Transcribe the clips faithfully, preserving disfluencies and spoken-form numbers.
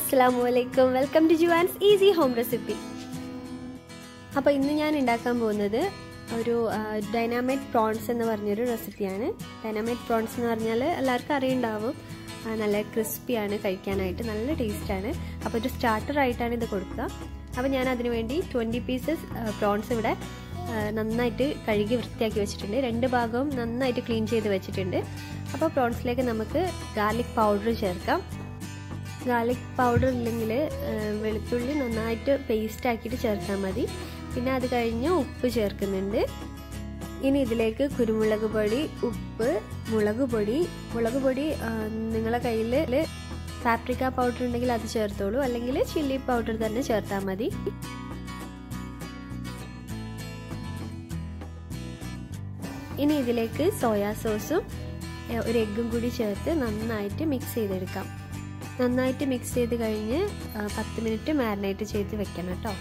Assalamualaikum. Welcome to Juan's Easy Home Recipe. അപ്പോൾ ഇന്ന് ഞാൻ ഉണ്ടാക്കാൻ പോകുന്നത് ഒരു ഡൈനാമൈറ്റ് പ്രോൺസ് എന്ന് പറഞ്ഞൊരു റെസിപ്പിയാണ്. ഡൈനാമൈറ്റ് പ്രോൺസ് എന്ന് പറഞ്ഞാൽ എല്ലാവർക്കും അറിയുണ്ടാവും. നല്ല ക്രിസ്പിയാണ്, കഴിക്കാനായിട്ട് നല്ല ടേസ്റ്റാണ്. അപ്പോൾ ഒരു സ്റ്റാർട്ടറായിട്ടാണ് ഇത് കൊടുക്കുക. അപ്പോൾ ഞാൻ അതിനു വേണ്ടി ട്വൻറ്റി പീസസ് പ്രോൺസ് ഇവിടെ നന്നായിട്ട് കഴുകി വൃത്തിയാക്കി വെച്ചിട്ടുണ്ട്. രണ്ട് ഭാഗവും നന്നായിട്ട് ക്ലീൻ ചെയ്ത് വെച്ചിട്ടുണ്ട്. അപ്പോൾ പ്രോൺസിലേക്ക് നമുക്ക് ഗാർലിക് പൗഡർ ചേർക്കാം. ഗാർലിക് പൗഡർ ഇല്ലെങ്കിൽ വെളുത്തുള്ളി നന്നായിട്ട് പേസ്റ്റ് ആക്കിയിട്ട് ചേർത്താൽ മതി. പിന്നെ അത് കഴിഞ്ഞ് ഉപ്പ് ചേർക്കുന്നുണ്ട്. ഇനി ഇതിലേക്ക് കുരുമുളക് പൊടി, ഉപ്പ്, മുളക് പൊടി മുളക് പൊടി നിങ്ങളുടെ കയ്യിൽ പാപ്രിക്ക പൗഡർ ഉണ്ടെങ്കിൽ അത് ചേർത്തോളൂ, അല്ലെങ്കിൽ ചില്ലി പൗഡർ തന്നെ ചേർത്താൽ മതി. ഇനി ഇതിലേക്ക് സോയാ സോസും ഒരു എഗ്ഗും കൂടി ചേർത്ത് നന്നായിട്ട് മിക്സ് ചെയ്തെടുക്കാം. നന്നായിട്ട് മിക്സ് ചെയ്ത് കഴിഞ്ഞ് പത്ത് മിനിറ്റ് മാരിനേറ്റ് ചെയ്ത് വെക്കണം കേട്ടോ.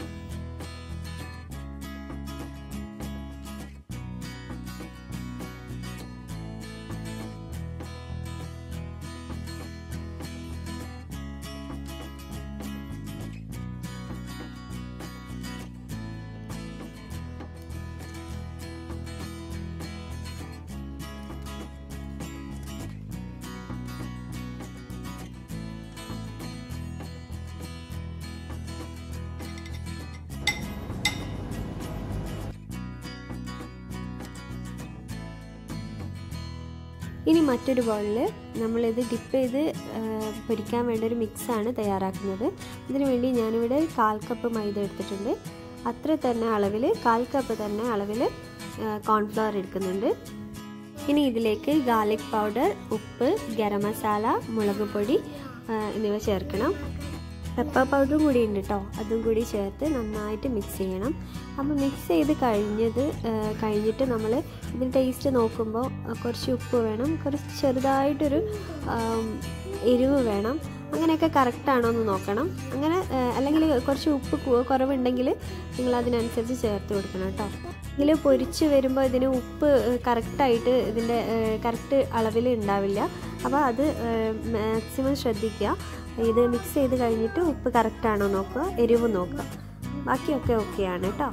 ഇനി മറ്റൊരു ബൗളിൽ നമ്മളിത് ഡിപ്പ് ചെയ്ത് പൊരിക്കാൻ വേണ്ട ഒരു മിക്സാണ് തയ്യാറാക്കുന്നത്. ഇതിനു വേണ്ടി ഞാനിവിടെ കാൽ കപ്പ് മൈദ എടുത്തിട്ടുണ്ട്. അത്ര തന്നെ അളവിൽ കാൽ കപ്പ് തന്നെ അളവിൽ കോൺഫ്ലവർ എടുക്കുന്നുണ്ട്. ഇനി ഇതിലേക്ക് ഗാർലിക് പൗഡർ, ഉപ്പ്, ഗരം മസാല, മുളക് പൊടി എന്നിവ ചേർക്കണം. പെപ്പർ പൗഡറും കൂടി ഉണ്ട് കേട്ടോ, അതും കൂടി ചേർത്ത് നന്നായിട്ട് മിക്സ് ചെയ്യണം. അപ്പോൾ മിക്സ് ചെയ്ത് കഴിഞ്ഞത് കഴിഞ്ഞിട്ട് നമ്മൾ ഇതിന് ടേസ്റ്റ് നോക്കുമ്പോൾ കുറച്ച് ഉപ്പ് വേണം, കുറച്ച് ചെറുതായിട്ടൊരു എരിവ് വേണം. അങ്ങനെയൊക്കെ കറക്റ്റാണോ എന്ന് നോക്കണം. അങ്ങനെ അല്ലെങ്കിൽ കുറച്ച് ഉപ്പ് കുറവുണ്ടെങ്കിൽ നിങ്ങൾ അതിനനുസരിച്ച് ചേർത്ത് കൊടുക്കണം കേട്ടോ. ഇതിൽ പൊരിച്ച് വരുമ്പോൾ ഇതിന് ഉപ്പ് കറക്റ്റായിട്ട് ഇതിൻ്റെ കറക്റ്റ് അളവിൽ ഉണ്ടാവില്ല. അപ്പോൾ അത് മാക്സിമം ശ്രദ്ധിക്കുക. ഇത് മിക്സ് ചെയ്ത് കഴിഞ്ഞിട്ട് ഉപ്പ് കറക്റ്റാണോ നോക്കുക, എരിവ് നോക്കുക. ബാക്കിയൊക്കെ ഓക്കെയാണ് കേട്ടോ.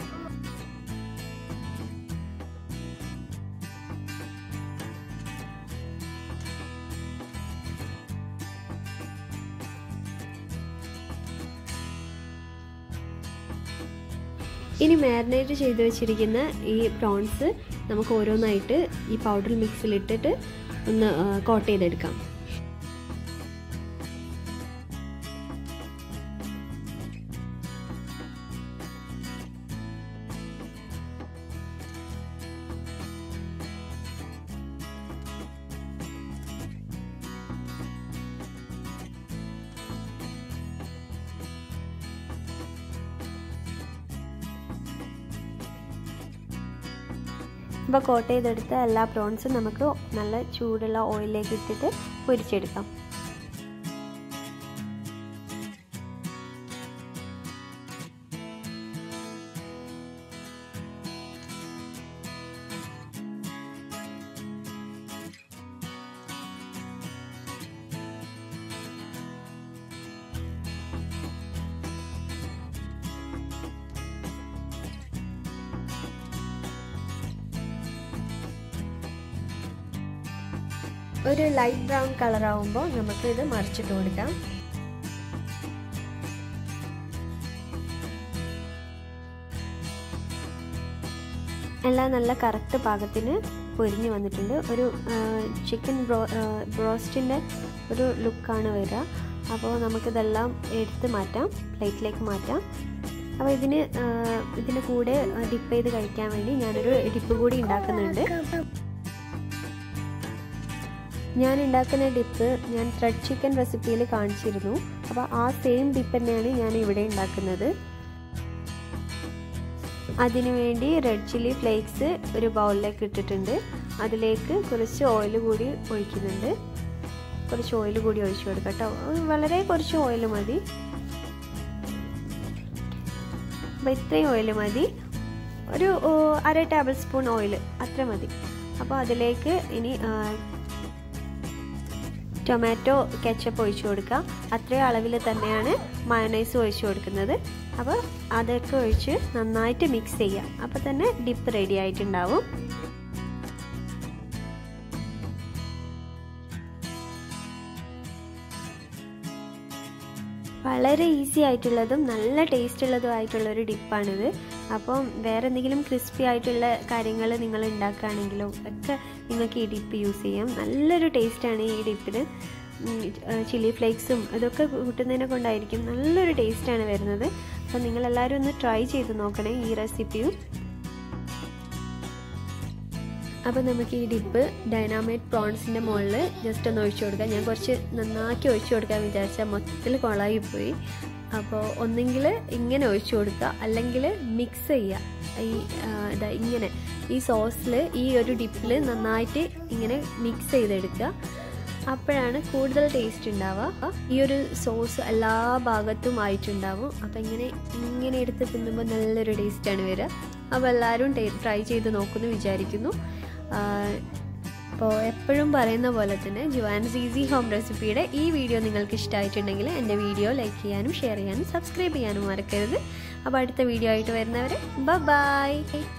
ഇനി മാരിനേറ്റ് ചെയ്ത് വെച്ചിരിക്കുന്ന ഈ പ്രോൺസ് നമുക്ക് ഓരോന്നായിട്ട് ഈ പൗഡർ മിക്സിലിട്ടിട്ട് ഒന്ന് കോട്ട് ചെയ്തെടുക്കാം. ഇപ്പോൾ കോട്ട് ചെയ്തെടുത്ത എല്ലാ പ്രോൺസും നമുക്ക് നല്ല ചൂടുള്ള ഓയിലിലേക്ക് ഇട്ടിട്ട് പൊരിച്ചെടുക്കാം. ഒരു ലൈറ്റ് ബ്രൗൺ കളർ ആവുമ്പോൾ നമുക്ക് ഇത് മറിച്ചിട്ട് കൊടുക്കാം. എല്ലാം നല്ല കറക്റ്റ് പാകത്തിന് പൊരിഞ്ഞ് വന്നിട്ടുണ്ട്. ഒരു ചിക്കൻ ബ്രോ ബ്രോസ്റ്റിൻ്റെ ഒരു ലുക്കാണ് വരിക. അപ്പോൾ നമുക്കിതെല്ലാം എടുത്ത് മാറ്റാം, പ്ലേറ്റിലേക്ക് മാറ്റാം. അപ്പോൾ ഇതിന് ഇതിന് കൂടെ ഡിപ്പ് ചെയ്ത് കഴിക്കാൻ വേണ്ടി ഞാനൊരു ഡിപ്പ് കൂടി ഉണ്ടാക്കുന്നുണ്ട്. ഞാൻ ഉണ്ടാക്കുന്ന ഡിപ്പ് ഞാൻ ത്രെഡ് ചിക്കൻ റെസിപ്പിയിൽ കാണിച്ചിരുന്നു. അപ്പോൾ ആ സെയിം ഡിപ്പ് തന്നെയാണ് ഞാൻ ഇവിടെ ഉണ്ടാക്കുന്നത്. അതിനു വേണ്ടി റെഡ് ചില്ലി ഫ്ലേക്സ് ഒരു ബൗളിലേക്ക് ഇട്ടിട്ടുണ്ട്. അതിലേക്ക് കുറച്ച് ഓയിൽ കൂടി ഒഴിക്കുന്നുണ്ട്. കുറച്ച് ഓയിൽ കൂടി ഒഴിച്ചു കൊടുക്കാം കേട്ടോ. വളരെ കുറച്ച് ഓയിൽ മതി. അപ്പോൾ ഇത്രയും ഓയിൽ മതി. ഒരു അര ടേബിൾ സ്പൂൺ ഓയിൽ അത്ര മതി. അപ്പോൾ അതിലേക്ക് ഇനി ടൊമാറ്റോ കെച്ചപ്പ് ഒഴിച്ചു കൊടുക്കാം. അത്രയും അളവിൽ തന്നെയാണ് മയോണൈസ് ഒഴിച്ചു കൊടുക്കുന്നത്. അപ്പോൾ അതൊക്കെ ഒഴിച്ച് നന്നായിട്ട് മിക്സ് ചെയ്യാം. അപ്പോൾ തന്നെ ഡിപ്പ് റെഡി ആയിട്ടുണ്ടാവും. വളരെ ഈസി ആയിട്ടുള്ളതും നല്ല ടേസ്റ്റ് ഉള്ളതും ആയിട്ടുള്ളൊരു ഡിപ്പാണിത്. അപ്പം വേറെ എന്തെങ്കിലും ക്രിസ്പി ആയിട്ടുള്ള കാര്യങ്ങൾ നിങ്ങൾ ഉണ്ടാക്കുകയാണെങ്കിലും ഒക്കെ നിങ്ങൾക്ക് ഈ ഡിപ്പ് യൂസ് ചെയ്യാം. നല്ലൊരു ടേസ്റ്റാണ് ഈ ഡിപ്പിന്. ചില്ലി ഫ്ലേക്സും അതൊക്കെ കൂട്ടുന്നതിനെ കൊണ്ടായിരിക്കും നല്ലൊരു ടേസ്റ്റാണ് വരുന്നത്. അപ്പം നിങ്ങളെല്ലാവരും ഒന്ന് ട്രൈ ചെയ്ത് നോക്കണേ ഈ റെസിപ്പിയും. അപ്പോൾ നമുക്ക് ഈ ഡിപ്പ് ഡൈനാമൈറ്റ് പ്രോൺസിൻ്റെ മുകളിൽ ജസ്റ്റ് ഒന്ന് ഒഴിച്ചു കൊടുക്കാം. ഞാൻ കുറച്ച് നന്നാക്കി ഒഴിച്ചു കൊടുക്കാൻ വിചാരിച്ചാൽ മൊത്തത്തിൽ കൊളായിപ്പോയി. അപ്പോൾ ഒന്നെങ്കിൽ ഇങ്ങനെ ഒഴിച്ചു കൊടുക്കുക, അല്ലെങ്കിൽ മിക്സ് ചെയ്യുക. ഈ ഇതാ ഇങ്ങനെ ഈ സോസിൽ ഈ ഒരു ഡിപ്പിൽ നന്നായിട്ട് ഇങ്ങനെ മിക്സ് ചെയ്തെടുക്കുക. അപ്പോഴാണ് കൂടുതൽ ടേസ്റ്റ് ഉണ്ടാവുക. ഈ ഒരു സോസ് എല്ലാ ഭാഗത്തും ആയിട്ടുണ്ടാവും. അപ്പോൾ ഇങ്ങനെ ഇങ്ങനെ എടുത്ത് തിന്നുമ്പോൾ നല്ലൊരു ടേസ്റ്റാണ് വരിക. അപ്പോൾ എല്ലാവരും ട്രൈ ചെയ്ത് നോക്കുമെന്ന് വിചാരിക്കുന്നു. അപ്പോൾ എപ്പോഴും പറയുന്ന പോലെ തന്നെ ജുവാൻസ് ഈസി ഹോം റെസിപ്പിയുടെ ഈ വീഡിയോ നിങ്ങൾക്ക് ഇഷ്ടമായിട്ടുണ്ടെങ്കിൽ എൻ്റെ വീഡിയോ ലൈക്ക് ചെയ്യാനും ഷെയർ ചെയ്യാനും സബ്സ്ക്രൈബ് ചെയ്യാനും മറക്കരുത്. അപ്പോൾ അടുത്ത വീഡിയോ ആയിട്ട് വരുന്നവരെ ബൈ.